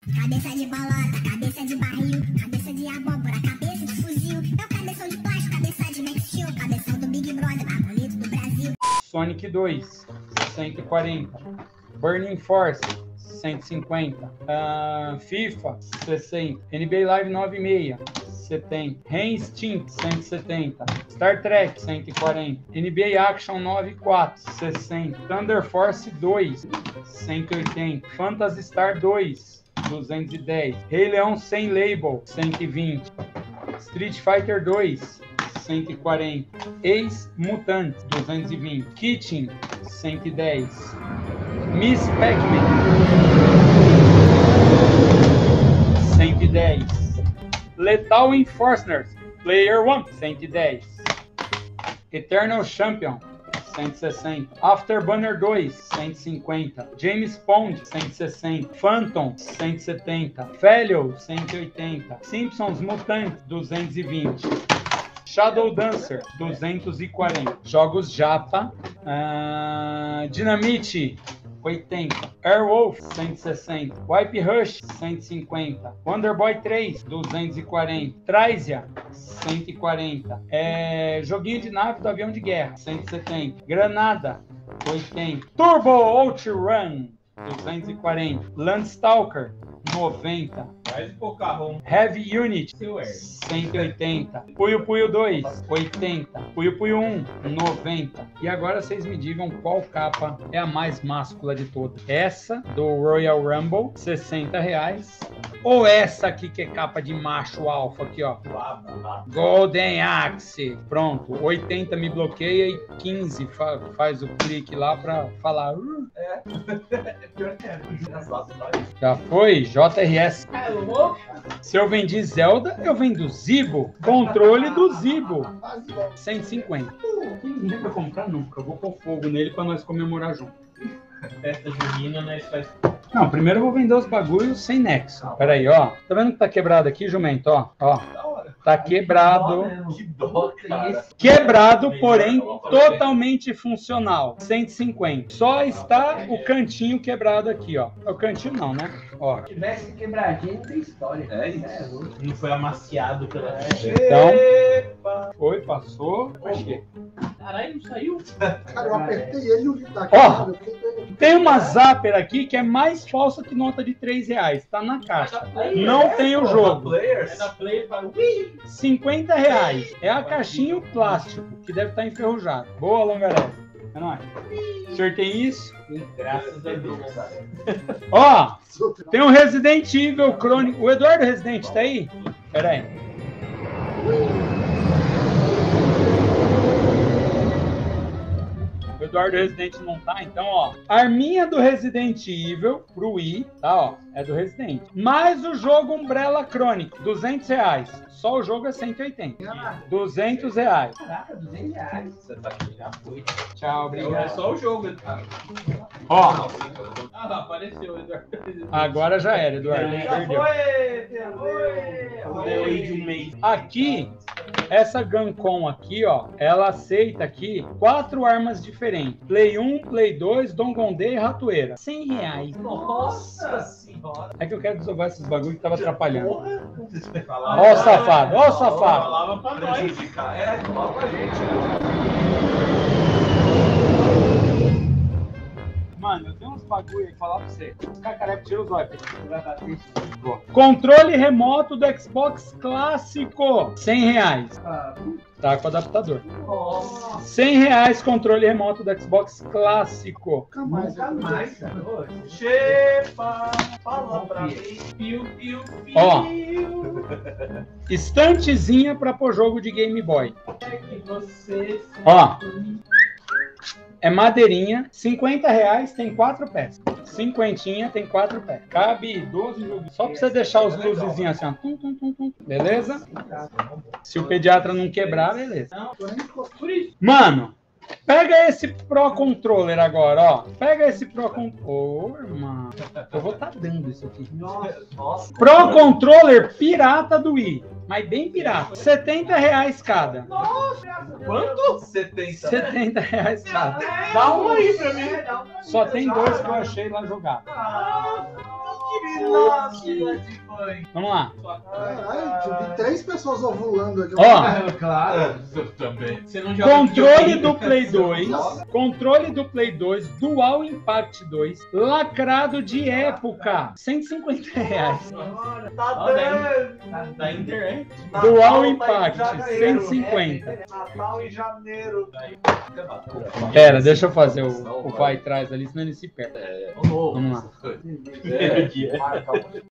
Cabeça de bolota, cabeça de barril, cabeça de abóbora, cabeça de fuzil. É o cabeção de plástico, cabeça de Max Steel, cabeção do Big Brother, mais bonito do Brasil. Sonic 2, 140. Burning Force, 150. FIFA, 60. NBA Live 96, 70. Ren Instinct, 170. Star Trek, 140. NBA Action 94, 60. Thunder Force 2, 180. Phantasy Star 2, 210. Rei Leão sem label, 120. Street Fighter 2, 140. Ex-Mutant, 220. Kitchen, 110. Miss Pac-Man, 110. Lethal Enforcers, Player 1, 110. Eternal Champion, 160. Afterburner 2, 150. James Bond, 160. Phantom, 170. Fellow, 180. Simpsons Mutant, 220. Shadow Dancer, 240. Jogos Japa. Dynamite, 80. Airwolf, 160. Wipe Rush, 150. Wonderboy 3, 240. Trizia, 140. Joguinho de nave do avião de guerra, 170. Granada, 80. Turbo Outrun, 240. Landstalker, 90. Mais Pocahontas. Heavy Unit, 180. Puyo Puyo 2, 80. Puyo Puyo 1, 90. E agora vocês me digam qual capa é a mais máscula de todas. Essa do Royal Rumble, R$60. Ou essa aqui que é capa de macho alfa aqui, ó. Golden Axe. Pronto, 80 me bloqueia e 15 faz o clique lá pra falar. Já foi? JRS. Se eu vendi Zelda, eu vendo Zibo. Controle do Zibo. 150. Ninguém vai comprar nunca. Eu vou pôr fogo nele pra nós comemorar junto. Festa junina, nós faz. Não, primeiro eu vou vender os bagulhos sem nexo. Pera aí, ó. Tá vendo que tá quebrado aqui, jumento? Ó, ó. Tá quebrado. Que dó, cara. Quebrado, porém totalmente funcional. 150. Só está o cantinho quebrado aqui, ó. O cantinho não, né? Ó. Se tivesse quebradinho, não tem história. É isso. Não foi amaciado pela. Então. Foi, passou. Achei. Caralho, não saiu? Cara, eu apertei ele e o livro tá aqui. Ó, tem uma Zapper aqui que é mais falsa que nota de R$3. Tá na caixa. Não tem o jogo. É da Player para o Wii. R$50. É a caixinha plástico, que deve estar enferrujado. Boa, Longaré. É nóis. O senhor tem isso? Graças a Deus. Ó, tem um Resident Evil Crônico. O Eduardo Resident tá aí? Pera aí. O Eduardo Resident não tá, então, ó. Arminha do Resident Evil pro Wii, tá, ó. É do Resident. Mais o jogo Umbrella Chronic, R$200. Só o jogo é 180. R$200. Caraca, R$200. Você tá aqui, já foi. Tchau, É obrigado. só o jogo, cara. Ó, Ah, lá, apareceu, Eduardo. agora já era, Eduardo. Perdeu. Deu aí de um mês. Aqui, essa Guncon aqui, ó, ela aceita aqui 4 armas diferentes. Play 1, Play 2, Dongondê e Ratoeira. R$100. Nossa senhora. É que eu quero desovar esses bagulho que tava atrapalhando. Ó Ó o safado, ó o safado. Falava pra nós. Falava pra gente, Mano, eu tenho uns bagulho aí, falar pra você. Os cacarecos tiram os olhos. Controle remoto do Xbox clássico. R$100. Tá com adaptador. R$100 controle remoto do Xbox clássico. Nunca mais. Chefa, fala pra mim. Piu, piu, piu. Ó. Estantezinha pra pôr jogo de Game Boy. É que você... Ó. É madeirinha, R$50, tem 4 pés. 50 tem 4 pés. Cabe 12 jogos. Só pra você deixar os luzezinhos assim, ó. Tum, tum, tum, tum. Beleza? Se o pediatra não quebrar, beleza. Mano, pega esse Pro Controller agora, ó. Pega esse Pro Controller. Ô, irmão. Eu vou tá dando isso aqui. Nossa. Pro Controller pirata do Wii. Mas bem pirata. R$70 cada. Quanto? 70. R$70 cada. Dá um aí pra mim. Só tem 2 que eu achei lá jogado. Que Nossa, de mãe. Vamos lá. Caralho, eu vi 3 pessoas ovulando aqui. Ó, Claro, eu também. Você não joga controle videogame? do Play 2. Controle do Play 2. Dual Impact 2. Lacrado de época. R$150. Tá Olha dando. Da internet. Dual Natal tá em Impact. janeiro. 150. Natal em janeiro. Pera, deixa eu fazer o vai e traz ali, senão ele se perde. Vamos Vamos lá. lá.